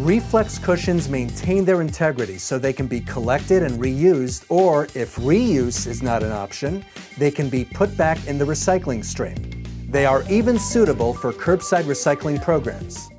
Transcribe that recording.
Reflex cushions maintain their integrity so they can be collected and reused, or if reuse is not an option, they can be put back in the recycling stream. They are even suitable for curbside recycling programs.